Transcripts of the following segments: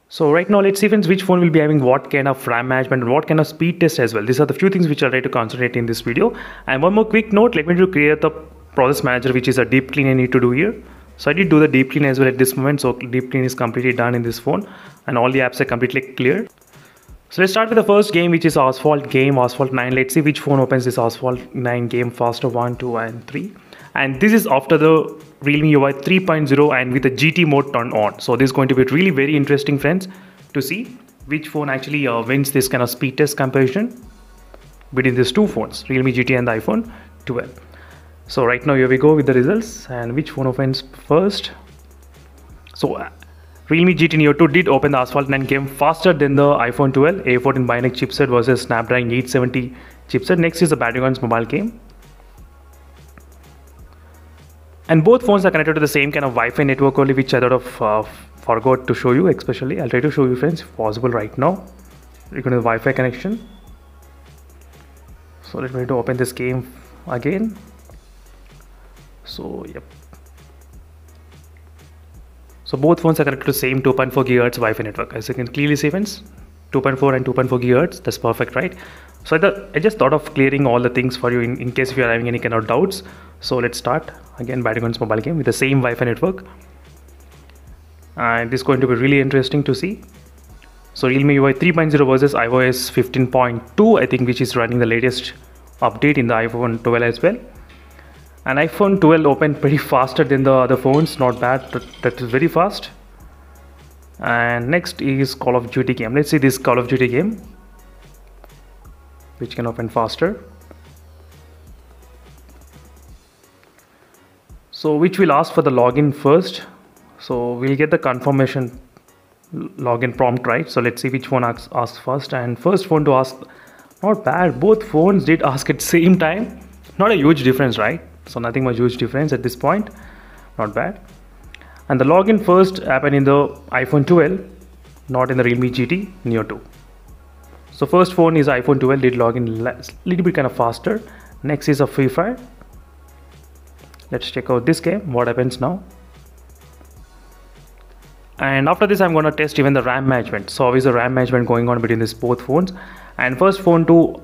So right now, let's see friends which phone will be having what kind of RAM management and what kind of speed test as well. These are the few things which I'll try to concentrate in this video. And one more quick note, let me create the process manager, which is a deep clean I need to do here. So I did do the deep clean as well at this moment. So deep clean is completely done in this phone and all the apps are completely clear. So let's start with the first game, which is Asphalt game, Asphalt 9. Let's see which phone opens this Asphalt 9 game faster, 1, 2 and 3. And this is after the Realme UI 3.0 and with the GT mode turned on. So this is going to be really very interesting friends to see which phone actually wins this kind of speed test comparison between these two phones, Realme GT and the iPhone 12. So right now here we go with the results and which phone opens first. So Realme GT Neo 2 did open the Asphalt 9 game faster than the iPhone 12 A14 Bionic chipset versus Snapdragon 870 chipset. Next is the Battlegrounds mobile game. And both phones are connected to the same kind of Wi-Fi network only, which I thought of forgot to show you especially. I'll try to show you friends if possible right now. We're going to the Wi-Fi connection. So let me open this game again. So yep. So both phones are connected to the same 2.4 GHz Wi-Fi network. As you can clearly see friends, 2.4 and 2.4 GHz, that's perfect, right? So I just thought of clearing all the things for you in case if you are having any kind of doubts. So let's start again Battlegrounds mobile game with the same Wi-Fi network. And this is going to be really interesting to see. So Realme UI 3.0 versus iOS 15.2, I think, which is running the latest update in the iPhone 12 as well. And iPhone 12 opened pretty faster than the other phones, not bad, that is very fast. And next is Call of Duty game. Let's see this Call of Duty game, which can open faster. So which will ask for the login first. So we'll get the confirmation login prompt, right? So let's see which one asks first. And first phone to ask, not bad. Both phones did ask at same time. Not a huge difference, right? So nothing much huge difference at this point. Not bad. And the login first happened in the iPhone 12, not in the Realme GT Neo 2. So first phone is iPhone 12, did login little bit kind of faster. Next is a Free Fire. Let's check out this game, what happens now. And after this I'm going to test even the RAM management. So how is the RAM management going on between these both phones. And first phone to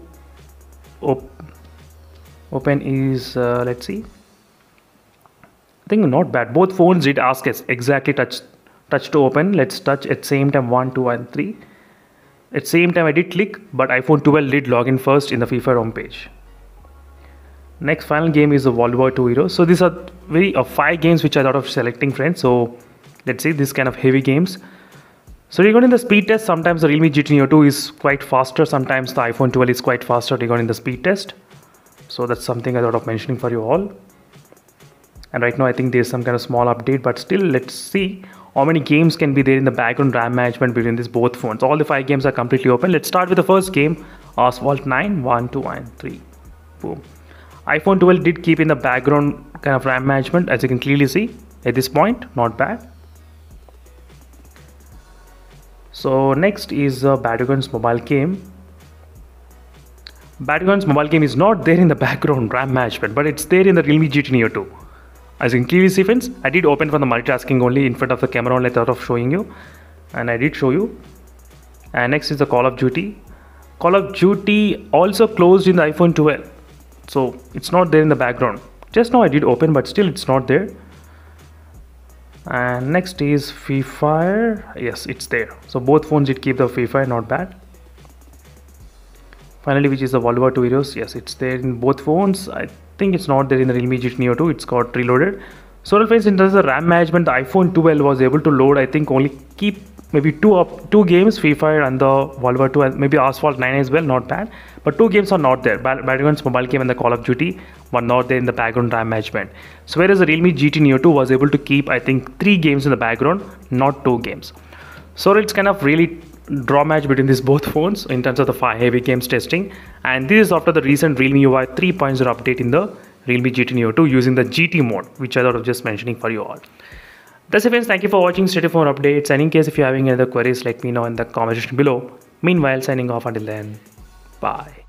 open is let's see, I think not bad. Both phones did ask us exactly touch to open. Let's touch at same time 1, 2 and 3. At same time I did click, but iPhone 12 did login first in the Free Fire home page. Next final game is the World War II Heroes. So these are very 5 games which I thought of selecting friends. So let's see this kind of heavy games. So regarding the speed test, sometimes the Realme GT Neo 2 is quite faster, sometimes the iPhone 12 is quite faster regarding the speed test. So that's something I thought of mentioning for you all. And right now I think there's some kind of small update, but still let's see how many games can be there in the background RAM management between these both phones. All the 5 games are completely open. Let's start with the first game, Asphalt 9, 1, 2 and 3. Boom. iPhone 12 did keep in the background kind of RAM management, as you can clearly see at this point, not bad. So next is Battlegrounds mobile game. Battlegrounds mobile game is not there in the background RAM management, but it's there in the Realme GT Neo 2. As you can clearly see friends, I did open for the multitasking only in front of the camera only, I thought of showing you. And I did show you. And next is the Call of Duty. Call of Duty also closed in the iPhone 12. So it's not there in the background. Just now I did open, but still it's not there. And next is Free Fire. Yes, it's there. So both phones did keep the Free Fire, not bad. Finally, which is the World War II Heroes. Yes, it's there in both phones. I think it's not there in the Realme GT Neo 2. It's got reloaded. So friends, in terms of RAM management, the iPhone 12 was able to load, I think, only keep maybe two games, Free Fire and the World War II, and maybe Asphalt 9 as well, not bad. But 2 games are not there. Battlegrounds mobile game and the Call of Duty were not there in the background RAM management. So whereas the Realme GT Neo 2 was able to keep, I think, 3 games in the background, not 2 games. So it's kind of really draw match between these both phones in terms of the 5 heavy games testing. And this is after the recent Realme UI 3.0 update in the Realme GT Neo 2 using the GT mode, which I thought of just mentioning for you all. That's it friends, thank you for watching. Stay tuned for more updates, and in case if you're having any other queries, let me know in the comment section below. Meanwhile, signing off until then, bye.